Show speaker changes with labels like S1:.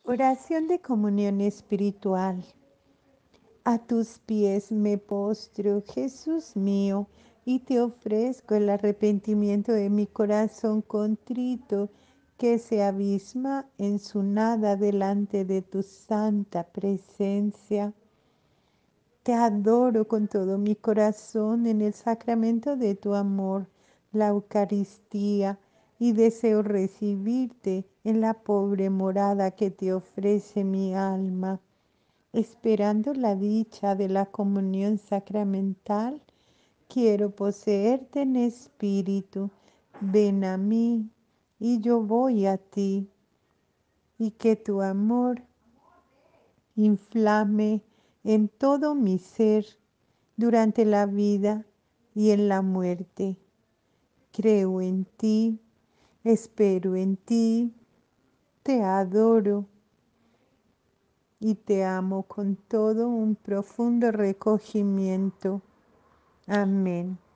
S1: Oración de comunión espiritual. A tus pies me postro, Jesús mío, y te ofrezco el arrepentimiento de mi corazón contrito, que se abisma en su nada delante de tu santa presencia. Te adoro con todo mi corazón en el sacramento de tu amor, la Eucaristía, y deseo recibirte en la pobre morada que te ofrece mi alma. Esperando la dicha de la comunión sacramental, quiero poseerte en espíritu. Ven a mí y yo voy a ti, y que tu amor inflame en todo mi ser durante la vida y en la muerte. Creo en ti, espero en ti, te adoro y te amo con todo un profundo recogimiento. Amén.